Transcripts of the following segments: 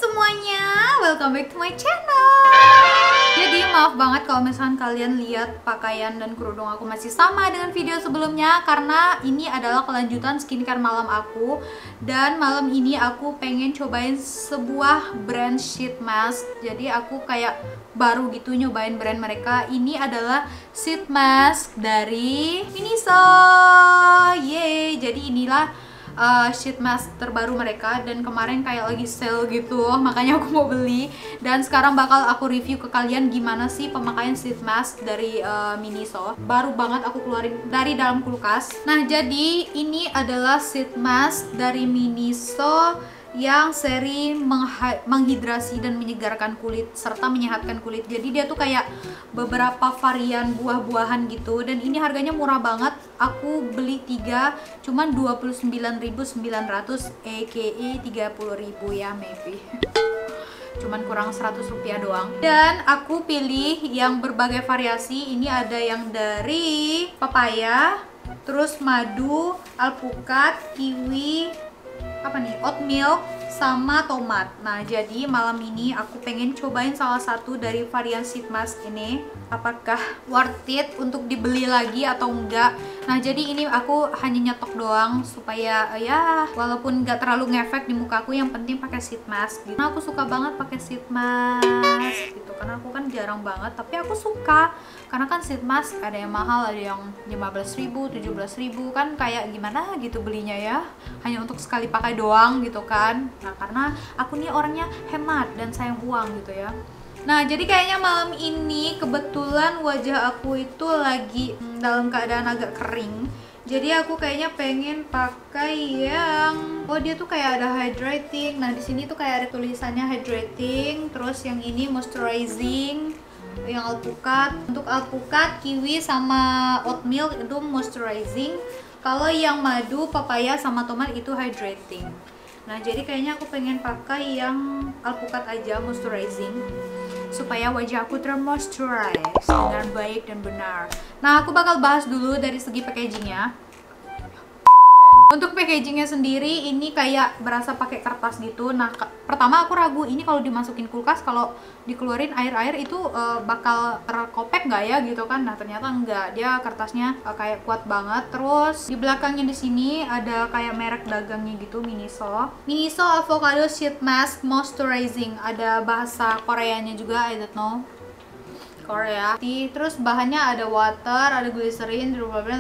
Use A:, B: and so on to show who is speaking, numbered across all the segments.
A: semuanya, welcome back to my channel. Jadi maaf banget kalau misalkan kalian lihat pakaian dan kerudung aku masih sama dengan video sebelumnya, karena ini adalah kelanjutan skincare malam aku. Dan malam ini aku pengen cobain sebuah brand sheet mask. Jadi aku kayak baru gitu nyobain brand mereka. Ini adalah sheet mask dari Miniso. Yeay, jadi inilah sheet mask terbaru mereka, dan kemarin kayak lagi sale gitu, makanya aku mau beli. Dan sekarang bakal aku review ke kalian gimana sih pemakaian sheet mask dari Miniso. Baru banget aku keluarin dari dalam kulkas. Nah, jadi ini adalah sheet mask dari Miniso yang seri menghidrasi dan menyegarkan kulit serta menyehatkan kulit. Jadi dia tuh kayak beberapa varian buah-buahan gitu, dan ini harganya murah banget. Aku beli 3 cuman 29.900 aka 30.000 ya, maybe cuman kurang 100 rupiah doang. Dan aku pilih yang berbagai variasi. Ini ada yang dari papaya, terus madu, alpukat, kiwi, apa nih, oat milk, sama tomat. Nah, jadi malam ini aku pengen cobain salah satu dari varian sheet mask ini, apakah worth it untuk dibeli lagi atau enggak. Nah, jadi ini aku hanya nyetok doang supaya ya walaupun nggak terlalu ngefek di muka aku, yang penting pakai sheet mask gitu. Nah, aku suka banget pakai sheet mask gitu karena aku kan jarang banget, tapi aku suka karena kan sheet mask ada yang mahal, ada yang 15.000, 17.000, kan kayak gimana gitu belinya ya, hanya untuk sekali pakai doang gitu kan. Nah, karena aku nih orangnya hemat dan sayang uang gitu ya. Nah, jadi kayaknya malam ini kebetulan wajah aku itu lagi dalam keadaan agak kering. Jadi aku kayaknya pengen pakai yang, oh dia tuh kayak ada hydrating. Nah, di sini tuh kayak ada tulisannya hydrating, terus yang ini moisturizing, yang alpukat. Untuk alpukat, kiwi sama oat milk itu moisturizing. Kalau yang madu, papaya sama tomat itu hydrating. Nah, jadi kayaknya aku pengen pakai yang alpukat aja, moisturizing, supaya wajah aku termoisturize dengan baik dan benar. Nah, aku bakal bahas dulu dari segi packagingnya. Untuk packagingnya sendiri ini kayak berasa pakai kertas gitu. Nah, pertama aku ragu ini kalau dimasukin kulkas, kalau dikeluarin air-air itu bakal terkopek nggak ya gitu kan. Nah, ternyata enggak, dia kertasnya kayak kuat banget. Terus di belakangnya di sini ada kayak merek dagangnya gitu, Miniso Avocado Sheet Mask Moisturizing. Ada bahasa Koreanya juga, I don't know, Korea. Terus bahannya ada water, ada glycerin,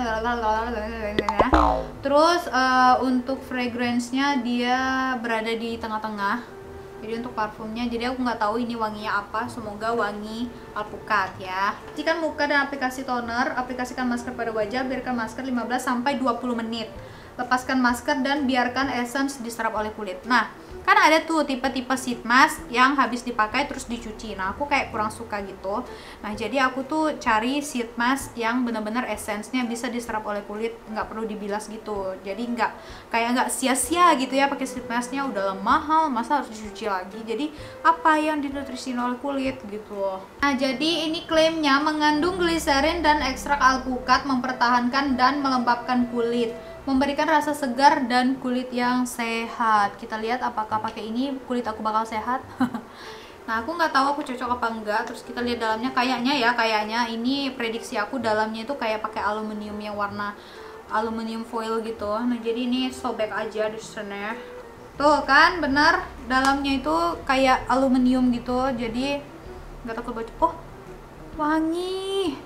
A: terus untuk fragrance-nya dia berada di tengah-tengah. Jadi untuk parfumnya, jadi aku nggak tahu ini wanginya apa, semoga wangi alpukat ya. Cucikan muka dan aplikasi toner, aplikasikan masker pada wajah, biarkan masker 15-20 menit. Lepaskan masker dan biarkan essence diserap oleh kulit. Nah, kan ada tuh tipe-tipe sheet mask yang habis dipakai terus dicuci. Nah, aku kayak kurang suka gitu. Nah, jadi aku tuh cari sheet mask yang bener-bener essence-nya bisa diserap oleh kulit, nggak perlu dibilas gitu. Jadi nggak sia-sia gitu ya pakai sheet masknya, udah mahal, masa harus dicuci lagi. Jadi apa yang dinutrisin oleh kulit gitu. Nah, jadi ini klaimnya mengandung gliserin dan ekstrak alpukat, mempertahankan dan melembabkan kulit, memberikan rasa segar dan kulit yang sehat. Kita lihat apakah pakai ini kulit aku bakal sehat. Nah, aku nggak tahu aku cocok apa enggak. Terus kita lihat dalamnya, kayaknya ini prediksi aku dalamnya itu kayak pakai aluminium yang warna aluminium foil gitu. Nah, jadi ini sobek aja di sana. Tuh kan bener, dalamnya itu kayak aluminium gitu. Jadi nggak takut bocor. Oh, wangi.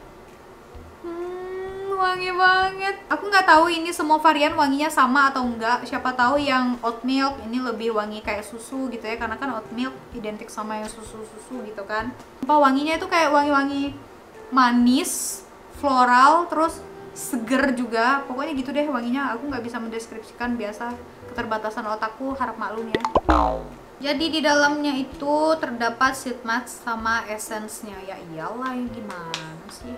A: Wangi banget. Aku nggak tahu ini semua varian wanginya sama atau enggak. Siapa tahu yang oat milk ini lebih wangi kayak susu gitu ya, karena kan oat milk identik sama yang susu-susu gitu kan. Wanginya itu kayak wangi-wangi manis, floral, terus seger juga. Pokoknya gitu deh wanginya. Aku nggak bisa mendeskripsikan, biasa keterbatasan otakku, harap maklum ya. Jadi di dalamnya itu terdapat sheet mask sama essence-nya. Ya iyalah, yang gimana sih?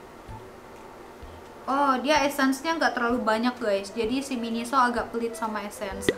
A: Oh, dia essence-nya nggak terlalu banyak guys, jadi si Miniso agak pelit sama essence.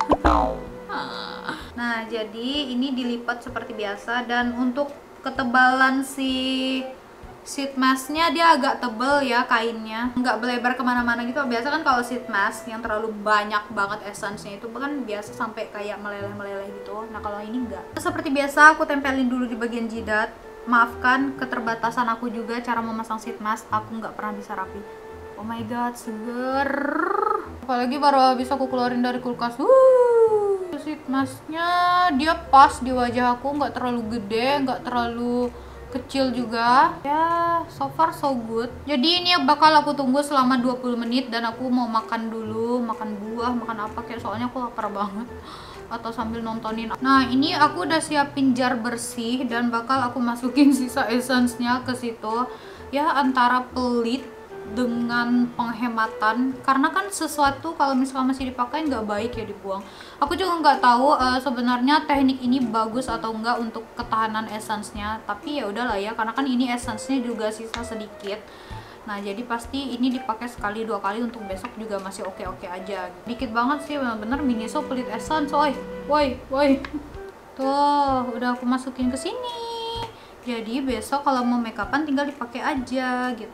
A: Nah, jadi ini dilipat seperti biasa, dan untuk ketebalan si sheet masknya dia agak tebel ya kainnya, nggak berlebar kemana-mana gitu. Biasa kan kalau sheet mask yang terlalu banyak banget essence-nya itu kan biasa sampai kayak meleleh-meleleh gitu. Nah kalau ini enggak. Seperti biasa aku tempelin dulu di bagian jidat. Maafkan keterbatasan aku juga cara memasang sheet mask, aku nggak pernah bisa rapi. Oh my god, seger. Apalagi baru bisa aku keluarin dari kulkas. Sheet masknya dia pas di wajah aku, nggak terlalu gede, nggak terlalu kecil juga ya, so far so good. Jadi ini bakal aku tunggu selama 20 menit dan aku mau makan dulu, makan buah, makan apa kayak, soalnya aku lapar banget, atau sambil nontonin. Nah ini aku udah siapin jar bersih dan bakal aku masukin sisa essence-nya ke situ ya, antara pelit dengan penghematan, karena kan sesuatu kalau misalnya masih dipakai nggak baik ya dibuang. Aku juga nggak tahu sebenarnya teknik ini bagus atau enggak untuk ketahanan essence-nya, tapi ya udahlah ya, karena kan ini essence-nya juga sisa sedikit. Nah jadi pasti ini dipakai sekali 2 kali, untuk besok juga masih oke-oke aja. Dikit banget sih, bener-bener Miniso pelit essence, woi. Tuh udah aku masukin ke sini. Jadi besok kalau mau make upan tinggal dipakai aja gitu.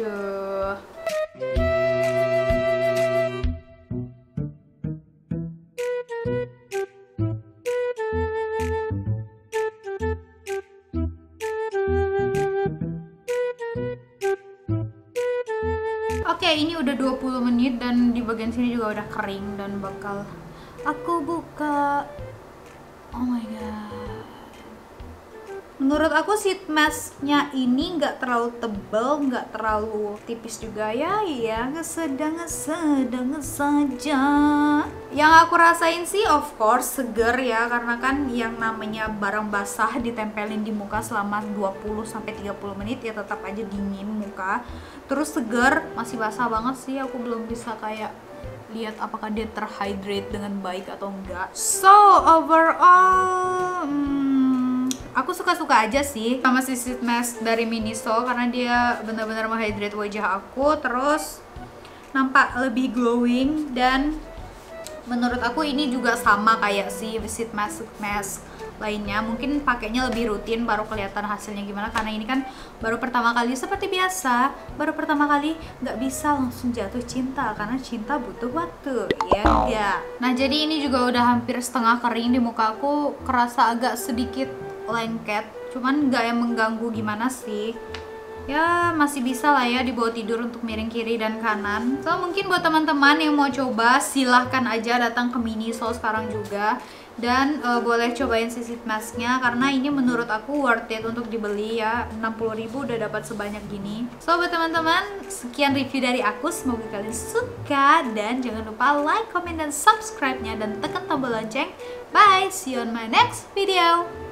A: Oke, ini udah 20 menit dan di bagian sini juga udah kering dan bakal aku buka. Oh my god. Menurut aku sheet masknya ini nggak terlalu tebel, nggak terlalu tipis juga ya, sedang saja. Yang aku rasain sih of course seger ya, karena kan yang namanya barang basah ditempelin di muka selama 20-30 menit ya tetap aja dingin muka. Terus seger, masih basah banget sih, aku belum bisa kayak lihat apakah dia terhydrate dengan baik atau enggak. So overall aku suka-suka aja sih sama si sheet mask dari Miniso, karena dia benar-benar menghydrate wajah aku, terus nampak lebih glowing, dan menurut aku ini juga sama kayak si sheet mask lainnya. Mungkin pakainya lebih rutin baru kelihatan hasilnya gimana, karena ini kan baru pertama kali. Seperti biasa, baru pertama kali nggak bisa langsung jatuh cinta, karena cinta butuh waktu, ya enggak? Nah jadi ini juga udah hampir setengah kering di muka aku, kerasa agak sedikit lengket, cuman nggak yang mengganggu gimana sih ya, masih bisa lah ya dibawa tidur untuk miring kiri dan kanan. So mungkin buat teman-teman yang mau coba silahkan aja datang ke Miniso sekarang juga, dan boleh cobain si sheet masknya, karena ini menurut aku worth it untuk dibeli ya. 60.000 udah dapat sebanyak gini. So buat teman-teman, sekian review dari aku, semoga kalian suka, dan jangan lupa like, comment, dan subscribe-nya, dan tekan tombol lonceng. Bye, see you on my next video.